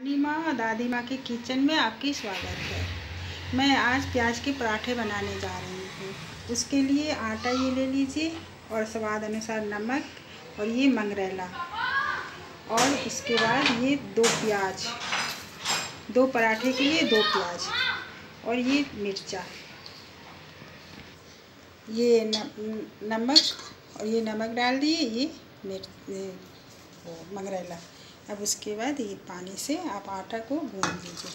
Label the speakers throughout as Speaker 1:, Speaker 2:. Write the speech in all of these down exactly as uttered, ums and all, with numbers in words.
Speaker 1: ननीमा दादीमा के किचन में आपकी स्वागत है। मैं आज प्याज के पराठे बनाने जा रही हूँ। उसके लिए आटा ये ले लीजिए और स्वाद अनुसार नमक और ये मंगरेला और उसके बाद ये दो प्याज, दो पराठे के लिए दो प्याज और ये मिर्चा, ये नमक और ये नमक डाल दिए, ये मिर्च मंगरेला। अब उसके बाद ये पानी से आप आटा को गूंद लीजिए,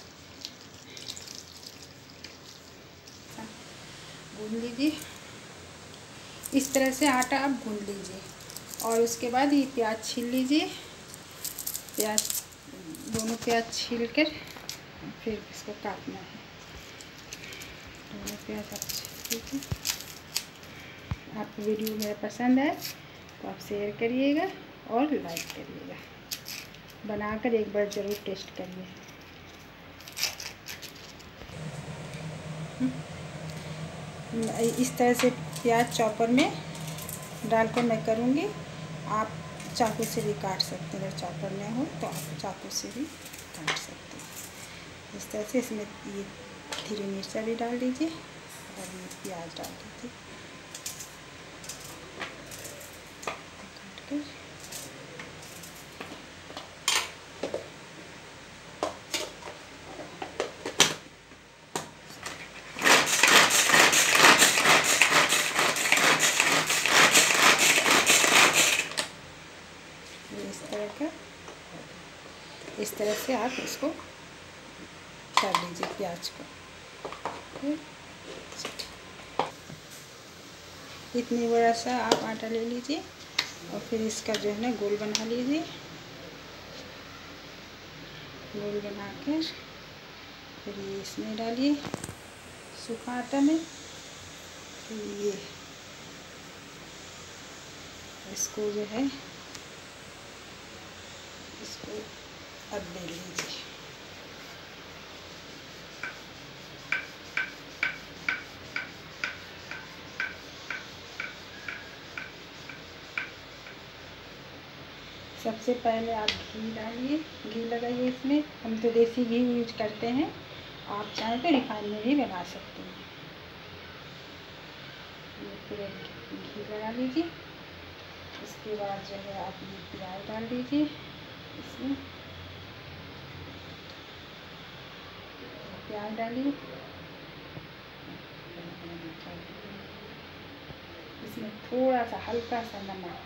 Speaker 1: गूंद लीजिए इस तरह से आटा आप गूंद लीजिए। और उसके बाद ये प्याज छील लीजिए, प्याज दोनों प्याज छील कर फिर इसको काटना है। दोनों प्याज आप छील लीजिए। आपको वीडियो मेरा पसंद है तो आप शेयर करिएगा और लाइक करिएगा। बनाकर एक बार ज़रूर टेस्ट करिए। इस तरह से प्याज चॉपर में डालकर मैं करूँगी। आप चाकू से भी काट सकते हैं, अगर चॉपर में हो तो आप चाकू से भी काट सकते हैं। इस तरह से इसमें ये धीरे मिर्चा भी डाल दीजिए और ये प्याज डाल दीजिए काट कर। इस तरह का इस तरह से आप इसको कर लीजिए प्याज को। इतनी बड़ा सा आप आटा ले लीजिए और फिर इसका जो है ना गोल बना लीजिए। गोल बना कर फिर ये इसमें डालिए सूखा आटा में। फिर ये इसको जो है इसको अब बेल लीजिए। सबसे पहले आप घी डालिए, घी लगाइए इसमें। हम तो देसी घी यूज करते हैं, आप चाहें तो रिफाइंड में भी बना सकते हैं। ये पूरा घी लगा लीजिए। उसके बाद जो है आप ये प्याज डाल दीजिए इसमें, प्याज डालिए। इसमें थोड़ा सा हल्का सा नमक,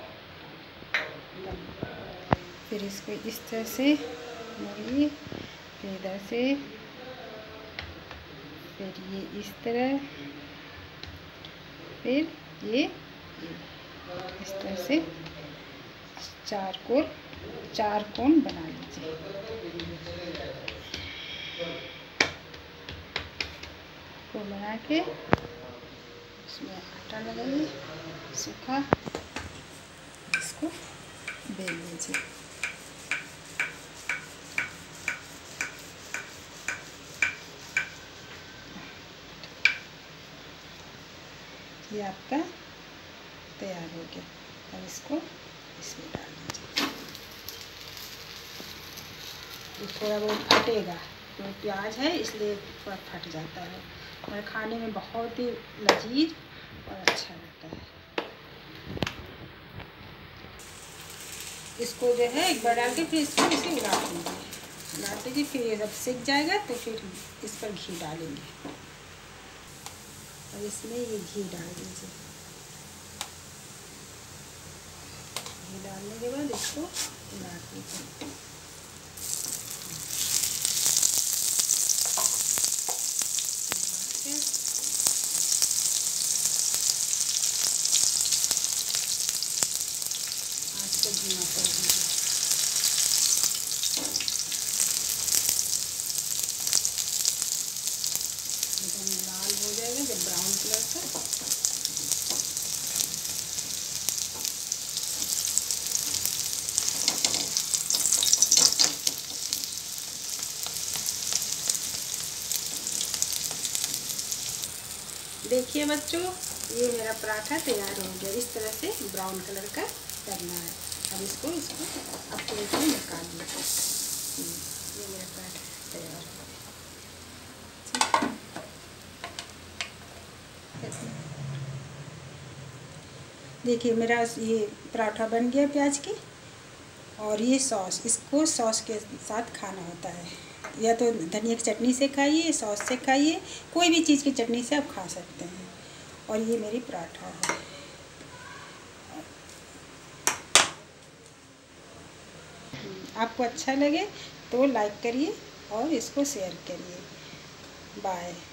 Speaker 1: फिर इसको इस तरह से मोड़िए, फिर इधर से, फिर ये इस तरह, फिर ये इस तरह से चार कोण चार कोण बना लीजिए। को बना के इसमें आटा लगाइए सूखा, इसको बेल लीजिए। ये आपका तैयार हो गया। अब इसको इसमें डाल दीजिए। तो थोड़ा बहुत फटेगा, तो प्याज है इसलिए थोड़ा फट जाता है, और खाने में बहुत ही लजीज और अच्छा लगता है। इसको जो है एक बार डाल के फिर इसको इसे उलाट लीजिए, उलाट लीजिए। फिर ये जब सिक जाएगा तो फिर इस पर घी डालेंगे और इसमें ये घी डाल दीजिए। घी डालने के बाद इसको उलाट लीजिए। आज को धीमा कर दीजिए। एकदम लाल हो जाएगा जब ब्राउन कलर का। देखिए बच्चों, ये मेरा पराठा तैयार हो गया। इस तरह से ब्राउन कलर का करना है। अब इसको इसको अब प्लेट में निकाल लीजिए। देखिए मेरा ये पराठा बन गया प्याज की। और ये सॉस, इसको सॉस के साथ खाना होता है, या तो धनिया की चटनी से खाइए, सॉस से खाइए, कोई भी चीज़ की चटनी से आप खा सकते हैं। और ये मेरी पराठा है। आपको अच्छा लगे तो लाइक करिए और इसको शेयर करिए। बाय।